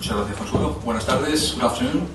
Muchas gracias, Consuelo. Buenas tardes, good afternoon.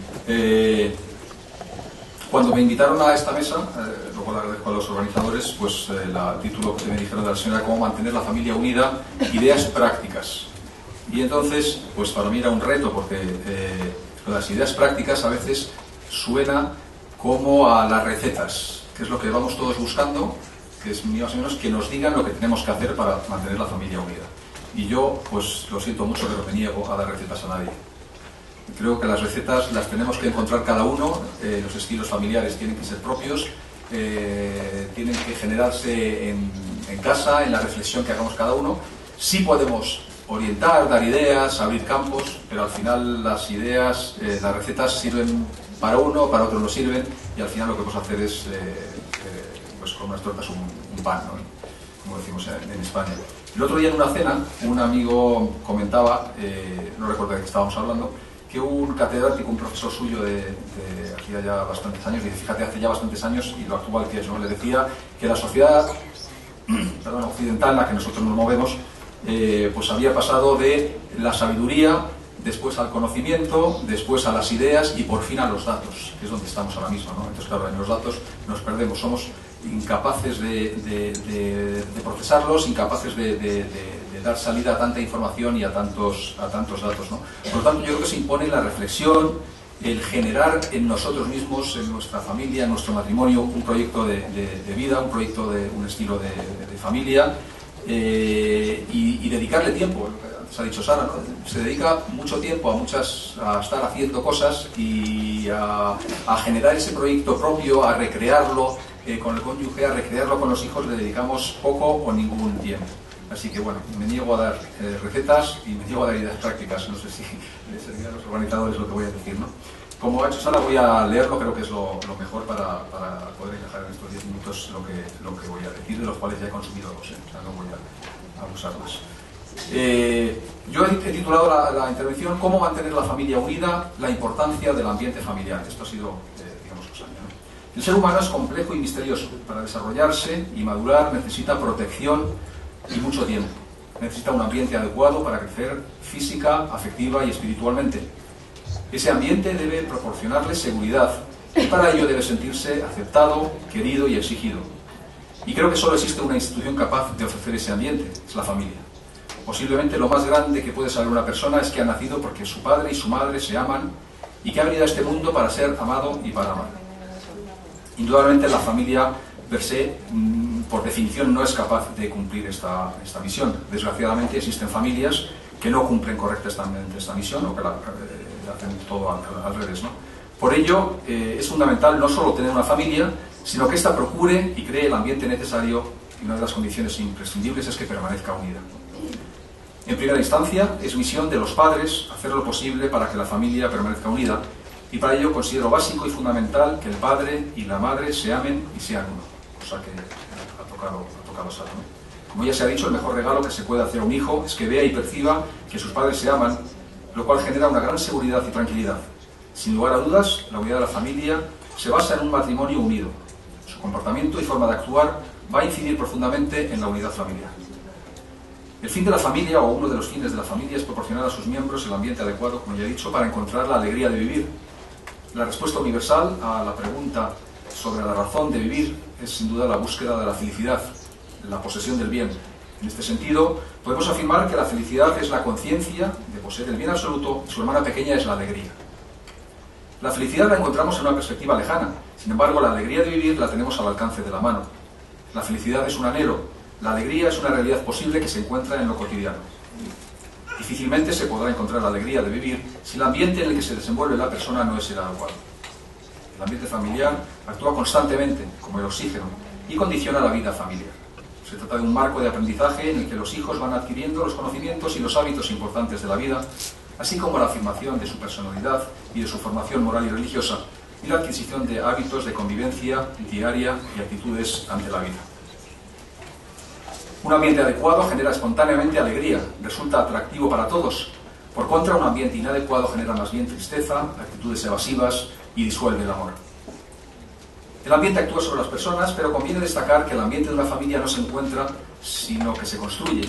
Cuando me invitaron a esta mesa, lo cual agradezco a los organizadores, pues el título que me dijeron de la señora era cómo mantener la familia unida, ideas prácticas. Y entonces, pues para mí era un reto, porque las ideas prácticas a veces suena como a las recetas, que es lo que vamos todos buscando, que es más o menos que nos digan lo que tenemos que hacer para mantener la familia unida. Y yo, pues lo siento mucho, pero me niego a dar recetas a nadie. Creo que las recetas las tenemos que encontrar cada uno, los estilos familiares tienen que ser propios, tienen que generarse en casa, en la reflexión que hagamos cada uno. Sí podemos orientar, dar ideas, abrir campos, pero al final las ideas, las recetas sirven para uno, para otro no sirven, y al final lo que podemos hacer es, pues con unas tortas un pan, ¿no? Como decimos en España. El otro día en una cena, un amigo comentaba, no recuerdo de qué estábamos hablando, que un catedrático, un profesor suyo de hacía ya bastantes años, dice, fíjate, hace ya bastantes años y lo actual que es, ¿no? Le decía que la sociedad occidental en la que nosotros nos movemos, pues había pasado de la sabiduría, después al conocimiento, después a las ideas y por fin a los datos, que es donde estamos ahora mismo, ¿no? Entonces, claro, en los datos nos perdemos, somos incapaces de procesarlos, incapaces de dar salida a tanta información y a tantos datos, ¿no? Por lo tanto, yo creo que se impone la reflexión, el generar en nosotros mismos, en nuestra familia, en nuestro matrimonio, un proyecto de vida, un proyecto de un estilo de familia, y dedicarle tiempo. Antes ha dicho Sara, ¿no? Se dedica mucho tiempo a estar haciendo cosas y a generar ese proyecto propio, a recrearlo con el cónyuge, a recrearlo con los hijos, le dedicamos poco o ningún tiempo. Así que bueno, me niego a dar recetas y me niego a dar ideas prácticas. No sé si les servirá a los organizadores lo que voy a decir, ¿no? Como ha hecho Sara, voy a leerlo, creo que es lo mejor para poder encajar en estos 10 minutos lo que voy a decir, de los cuales ya he consumido dos, o sea, no voy a abusar más. Yo he titulado la intervención ¿Cómo mantener la familia unida? La importancia del ambiente familiar. Esto ha sido, digamos, los años, ¿no? El ser humano es complejo y misterioso. Para desarrollarse y madurar necesita protección y mucho tiempo. Necesita un ambiente adecuado para crecer física, afectiva y espiritualmente. Ese ambiente debe proporcionarle seguridad y para ello debe sentirse aceptado, querido y exigido. Y creo que solo existe una institución capaz de ofrecer ese ambiente, es la familia. Posiblemente lo más grande que puede saber una persona es que ha nacido porque su padre y su madre se aman y que ha venido a este mundo para ser amado y para amar. Indudablemente la familia per se, por definición, no es capaz de cumplir esta misión. Desgraciadamente existen familias que no cumplen correctamente esta misión o que hacen todo al revés, ¿no? Por ello, es fundamental no solo tener una familia, sino que ésta procure y cree el ambiente necesario, y una de las condiciones imprescindibles es que permanezca unida. En primera instancia, es misión de los padres hacer lo posible para que la familia permanezca unida, y para ello considero básico y fundamental que el padre y la madre se amen y sean uno, cosa que ha tocado Sara, ¿no? Como ya se ha dicho, el mejor regalo que se puede hacer a un hijo es que vea y perciba que sus padres se aman, lo cual genera una gran seguridad y tranquilidad. Sin lugar a dudas, la unidad de la familia se basa en un matrimonio unido. Su comportamiento y forma de actuar va a incidir profundamente en la unidad familiar. El fin de la familia, o uno de los fines de la familia, es proporcionar a sus miembros el ambiente adecuado, como ya he dicho, para encontrar la alegría de vivir. La respuesta universal a la pregunta sobre la razón de vivir es sin duda la búsqueda de la felicidad, la posesión del bien. En este sentido, podemos afirmar que la felicidad es la conciencia de poseer el bien absoluto y su hermana pequeña es la alegría. La felicidad la encontramos en una perspectiva lejana, sin embargo la alegría de vivir la tenemos al alcance de la mano. La felicidad es un anhelo, la alegría es una realidad posible que se encuentra en lo cotidiano. Difícilmente se podrá encontrar la alegría de vivir si el ambiente en el que se desenvuelve la persona no es el adecuado. El ambiente familiar actúa constantemente como el oxígeno y condiciona la vida familiar. Se trata de un marco de aprendizaje en el que los hijos van adquiriendo los conocimientos y los hábitos importantes de la vida, así como la afirmación de su personalidad y de su formación moral y religiosa, y la adquisición de hábitos de convivencia diaria y actitudes ante la vida. Un ambiente adecuado genera espontáneamente alegría, resulta atractivo para todos. Por contra, un ambiente inadecuado genera más bien tristeza, actitudes evasivas y disuelve el amor. El ambiente actúa sobre las personas, pero conviene destacar que el ambiente de una familia no se encuentra, sino que se construye.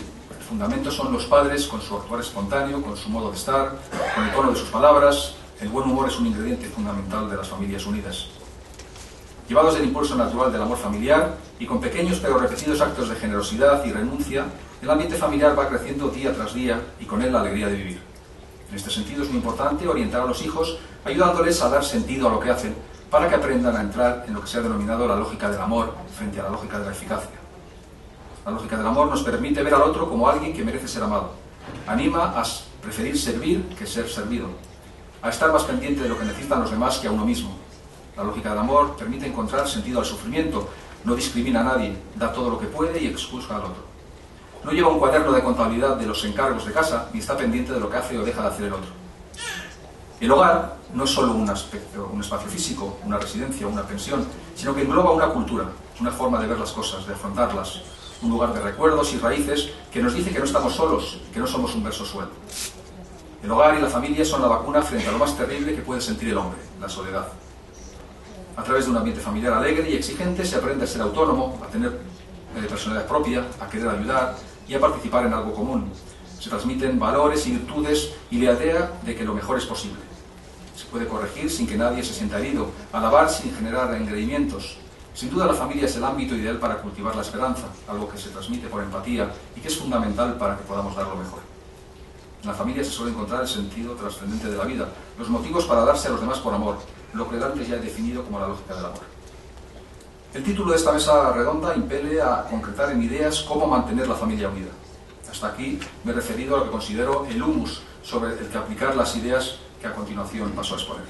fundamento son los padres con su actuar espontáneo, con su modo de estar, con el tono de sus palabras. El buen humor es un ingrediente fundamental de las familias unidas. Llevados del impulso natural del amor familiar y con pequeños pero repetidos actos de generosidad y renuncia, el ambiente familiar va creciendo día tras día y con él la alegría de vivir. En este sentido es muy importante orientar a los hijos ayudándoles a dar sentido a lo que hacen para que aprendan a entrar en lo que se ha denominado la lógica del amor frente a la lógica de la eficacia. La lógica del amor nos permite ver al otro como alguien que merece ser amado. Anima a preferir servir que ser servido, a estar más pendiente de lo que necesitan los demás que a uno mismo. La lógica del amor permite encontrar sentido al sufrimiento, no discrimina a nadie, da todo lo que puede y expulsa al otro. No lleva un cuaderno de contabilidad de los encargos de casa, ni está pendiente de lo que hace o deja de hacer el otro. El hogar no es solo un espacio físico, una residencia, una pensión, sino que engloba una cultura, una forma de ver las cosas, de afrontarlas, un lugar de recuerdos y raíces que nos dice que no estamos solos, que no somos un verso suelto. El hogar y la familia son la vacuna frente a lo más terrible que puede sentir el hombre, la soledad. A través de un ambiente familiar alegre y exigente se aprende a ser autónomo, a tener personalidad propia, a querer ayudar y a participar en algo común. Se transmiten valores y virtudes y la idea de que lo mejor es posible. Se puede corregir sin que nadie se sienta herido, alabar sin generar engreimientos. Sin duda la familia es el ámbito ideal para cultivar la esperanza, algo que se transmite por empatía y que es fundamental para que podamos dar lo mejor. En la familia se suele encontrar el sentido trascendente de la vida, los motivos para darse a los demás por amor, lo que antes ya he definido como la lógica del amor. El título de esta mesa redonda impele a concretar en ideas cómo mantener la familia unida. Hasta aquí me he referido a lo que considero el humus sobre el que aplicar las ideas que a continuación paso a exponer.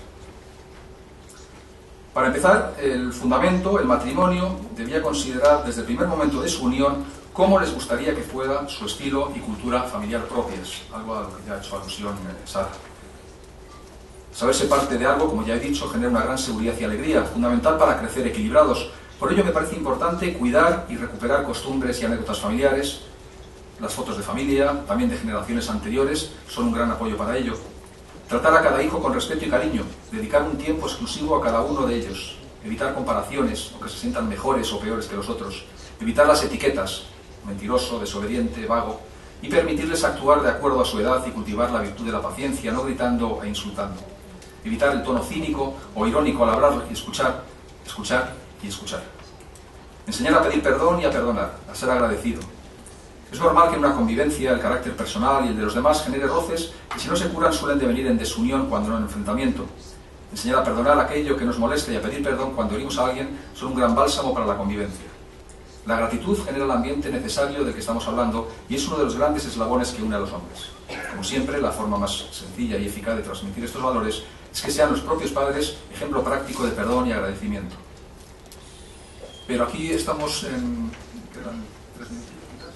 Para empezar, el fundamento, el matrimonio, debía considerar desde el primer momento de su unión cómo les gustaría que fuera su estilo y cultura familiar propias, algo a lo que ya ha hecho alusión Sara. Saberse parte de algo, como ya he dicho, genera una gran seguridad y alegría, fundamental para crecer equilibrados. Por ello me parece importante cuidar y recuperar costumbres y anécdotas familiares. Las fotos de familia, también de generaciones anteriores, son un gran apoyo para ello. Tratar a cada hijo con respeto y cariño, dedicar un tiempo exclusivo a cada uno de ellos, evitar comparaciones, o que se sientan mejores o peores que los otros, evitar las etiquetas, mentiroso, desobediente, vago, y permitirles actuar de acuerdo a su edad y cultivar la virtud de la paciencia, no gritando e insultando. Evitar el tono cínico o irónico al hablar y escuchar, escuchar y escuchar. Enseñar a pedir perdón y a perdonar, a ser agradecido. Es normal que en una convivencia el carácter personal y el de los demás genere roces y si no se curan suelen devenir en desunión cuando no en enfrentamiento. Enseñar a perdonar aquello que nos molesta y a pedir perdón cuando herimos a alguien son un gran bálsamo para la convivencia. La gratitud genera el ambiente necesario del que estamos hablando y es uno de los grandes eslabones que une a los hombres. Como siempre, la forma más sencilla y eficaz de transmitir estos valores es que sean los propios padres ejemplo práctico de perdón y agradecimiento. Pero aquí estamos en... ¿quedan 3 minutos?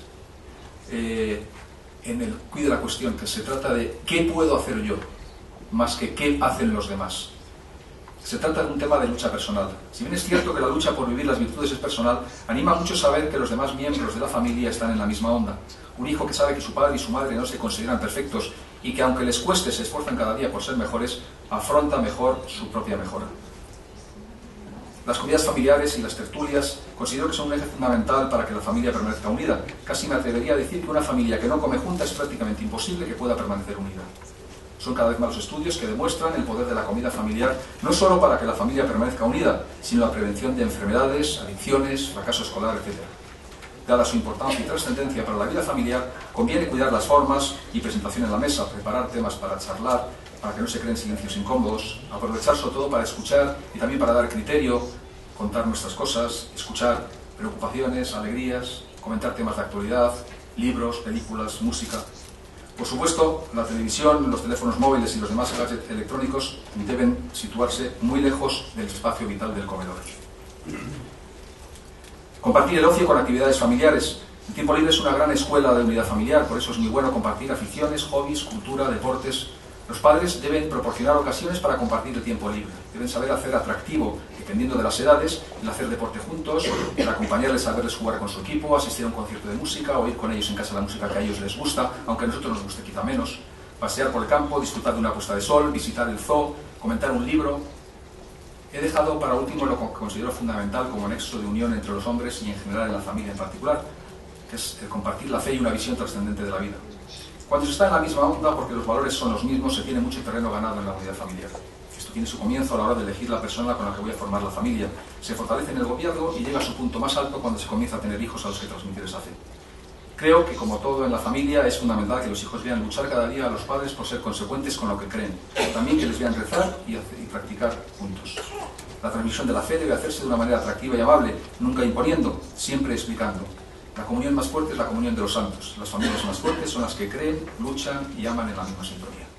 En el quid de la cuestión, que se trata de qué puedo hacer yo, más que qué hacen los demás. Se trata de un tema de lucha personal. Si bien es cierto que la lucha por vivir las virtudes es personal, anima mucho saber que los demás miembros de la familia están en la misma onda. Un hijo que sabe que su padre y su madre no se consideran perfectos y que aunque les cueste se esfuerzan cada día por ser mejores, afronta mejor su propia mejora. Las comidas familiares y las tertulias considero que son un eje fundamental para que la familia permanezca unida. Casi me atrevería a decir que una familia que no come junta es prácticamente imposible que pueda permanecer unida. Son cada vez más los estudios que demuestran el poder de la comida familiar, no solo para que la familia permanezca unida, sino la prevención de enfermedades, adicciones, fracaso escolar, etc. Dada su importancia y trascendencia para la vida familiar, conviene cuidar las formas y presentación en la mesa, preparar temas para charlar, para que no se creen silencios incómodos, aprovechar sobre todo para escuchar y también para dar criterio, contar nuestras cosas, escuchar preocupaciones, alegrías, comentar temas de actualidad, libros, películas, música. Por supuesto, la televisión, los teléfonos móviles y los demás gadgets electrónicos deben situarse muy lejos del espacio vital del comedor. Compartir el ocio con actividades familiares. El tiempo libre es una gran escuela de unidad familiar, por eso es muy bueno compartir aficiones, hobbies, cultura, deportes. Los padres deben proporcionar ocasiones para compartir el tiempo libre. Deben saber hacer atractivo, dependiendo de las edades, el hacer deporte juntos, el acompañarles a verles jugar con su equipo, asistir a un concierto de música o ir con ellos en casa a la música que a ellos les gusta, aunque a nosotros nos guste quizá menos. Pasear por el campo, disfrutar de una puesta de sol, visitar el zoo, comentar un libro. He dejado para último lo que considero fundamental como nexo de unión entre los hombres y en general en la familia en particular. que es el compartir la fe y una visión trascendente de la vida. Cuando se está en la misma onda, porque los valores son los mismos, se tiene mucho terreno ganado en la unidad familiar. Esto tiene su comienzo a la hora de elegir la persona con la que voy a formar la familia. Se fortalece en el gobierno y llega a su punto más alto cuando se comienza a tener hijos a los que transmitir esa fe. Creo que, como todo en la familia, es fundamental que los hijos vean luchar cada día a los padres por ser consecuentes con lo que creen. También que les vean rezar y practicar juntos. La transmisión de la fe debe hacerse de una manera atractiva y amable, nunca imponiendo, siempre explicando. La comunión más fuerte es la comunión de los santos. Las familias más fuertes son las que creen, luchan y aman en la misma sintonía.